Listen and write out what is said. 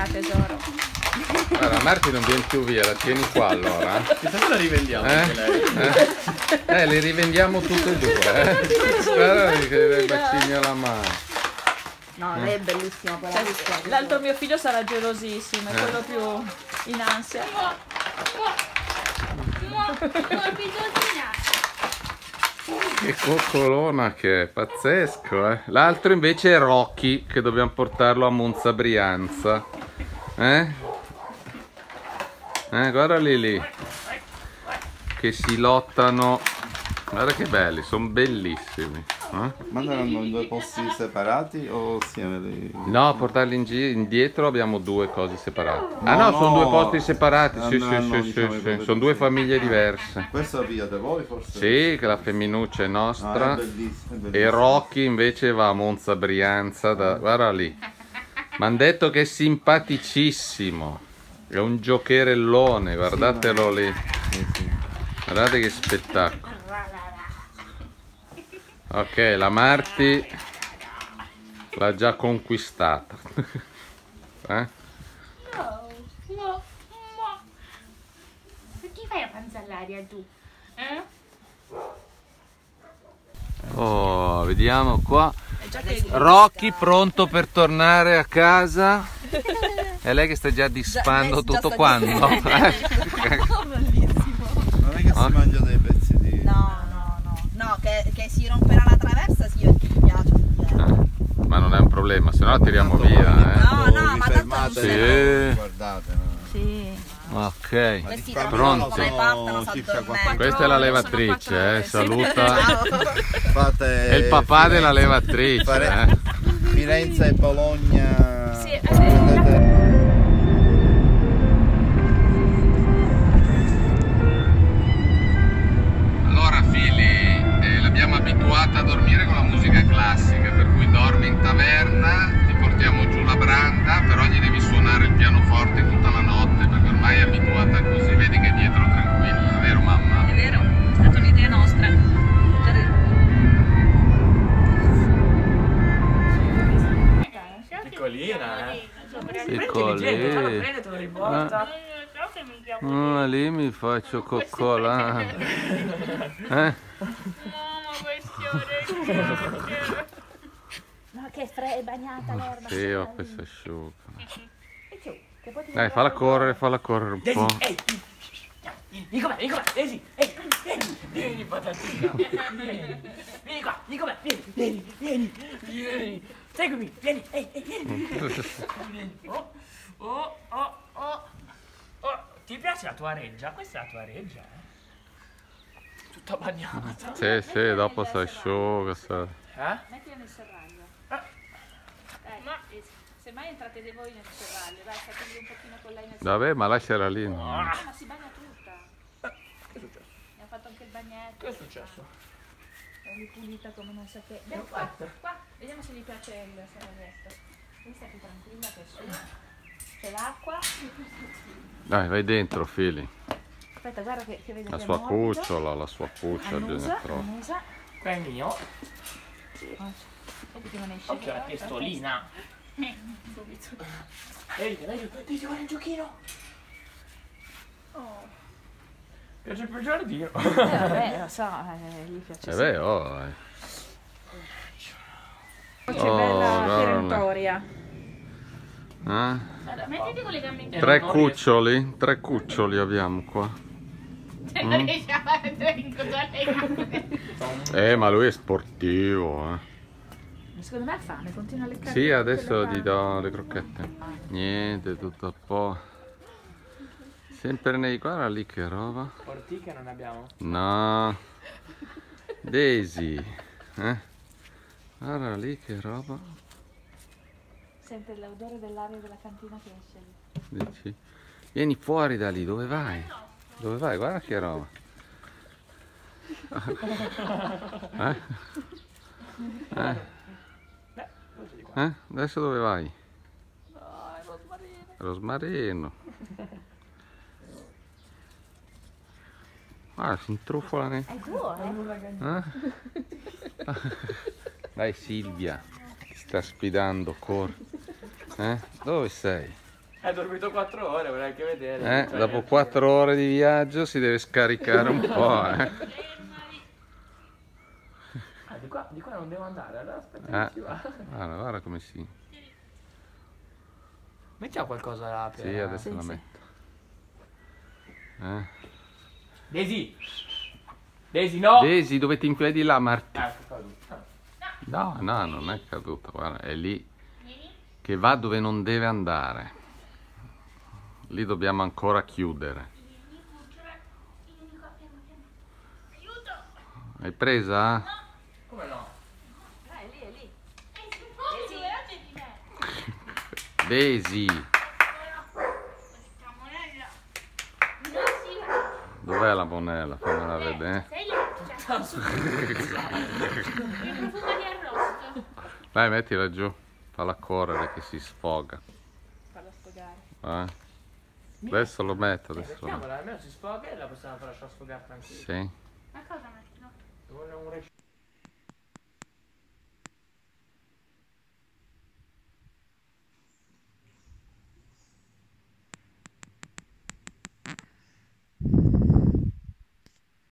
tesoro. Guarda, Marti non viene più via, la tieni qua allora. Chissà se la rivendiamo anche lei. Le rivendiamo tutte e due. Guarda che le bacini alla mano. No, lei è bellissima quella. L'altro mio figlio sarà gelosissimo, è quello più in ansia. Che coccolona che è, pazzesco, eh. L'altro invece è Rocky, che dobbiamo portarlo a Monza Brianza. Guardali lì. Che si lottano. Guarda che belli, sono bellissimi. Ma andranno in due posti separati o assieme? No, portarli indietro abbiamo due cose separate. No, sono due posti separati. Sì, sono due famiglie diverse. Questa è via da voi forse? Sì, che la femminuccia è nostra. È bellissimo. E Rocky invece va a Monza Brianza. Guarda lì. Mi hanno detto che è simpaticissimo. È un giocherellone, guardatelo lì. Guardate che spettacolo. Ok, la Marti l'ha già conquistata. No. Perché fai la panza all'aria tu? Oh, vediamo qua. Rocky pronto per tornare a casa. È lei che sta già disfando tutto quando? Non è che si mangia dei pezzi di... No, che si romperà la traversa, sì, perché mi piace. Ma non è un problema, se no la tiriamo via. No, ma tanto non Sì. Guardate, no? Sì. Ok, Questi pronti. come partono, si addormentano. Questa è la levatrice, saluta. Fate... È il papà della levatrice. Firenze e Bologna. Sì, Allora Fili, l'abbiamo abituata a dormire con la musica classica, per cui dormi in taverna, ti portiamo giù la branda, però gli devi suonare il pianoforte tutta la notte, perché ormai è abituata così, vedi che è dietro tranquilla, vero mamma? È vero, è stata un'idea nostra. Piccolina, Piccolina. Prendete lo riporta. Lì mi faccio coccolare. No, che è bagnata l'erba. Sì, ho questa asciuga. Dai, falla correre un po'. Vieni qua, Daisy, vieni patatina. Vieni qua, vieni. Seguimi, vieni, vieni. Oh. Ti piace la tua reggia? Questa è la tua reggia, Tutta bagnata. Sì, dopo si asciuga. Mettila nel serraglio. Dai, se mai entrate di voi nel serraglio, dai, fategli un pochino con lei nel serraglio. Vabbè, ma lasciala lì. No. Ma si bagna tutta. Che è successo? Mi ha fatto anche il bagnetto. Che è successo? È ripulita come non so che. Vieni qua, vediamo se gli piace il serraglietto. Quindi stai più tranquilla che è su. C'è l'acqua. Dai, vai dentro, Fili. Aspetta, guarda che vede La che è sua morbido. cucciola, la sua cuccia dentro. Annusa. Qua è mio. Vedi che non esce. Occhio alla testolina. Subito. Ehi, ti vuole un giochino? Piace il giardino. Vabbè, lo so, gli piace. È vero, C'è bella perentoria. Allora, mettiti con le gambe in Tre cuccioli abbiamo qua. Non riesci a fare con le gambe. Ma lui è sportivo, Secondo me ha fame, continua a leccare. Sì, adesso gli do le crocchette. Niente, tutto a po'. Sempre nei... Guarda lì che roba. Ortica non abbiamo. No. Daisy. Guarda lì che roba. Sente l'odore dell'aria della cantina che esce lì. Dici? Vieni fuori da lì, dove vai? Dove vai? Guarda che roba. Adesso dove vai? Rosmarino. Ah, si intrufola ne... È tuo, Dai Silvia, ti sta sfidando, corri. Dove sei? Hai dormito 4 ore, vorrei anche vedere. Cioè, Dopo 4 ore di viaggio si deve scaricare un po', di qua non devo andare, allora aspetta che ci va. Guarda come si... Mettiamo qualcosa là per... Sì, adesso la metto. Daisy! Daisy, no! Daisy, dove ti inchiodi là, Marti? È caduta. No, non è caduta, guarda, è lì che va dove non deve andare. Lì dobbiamo ancora chiudere. Hai presa? Come no? È lì, è lì. Daisy, dov'è la monella? Fammela vedere. Sei là, il profumo di arrosto. Dai, mettila giù, falla correre che si sfoga. Fallo sfogare. Adesso lo metto, adesso lo metto. Mettiamola, almeno si sfoga e la possiamo far lasciare sfogare tranquillo. Sì. Ma cosa metti? No. Vuole un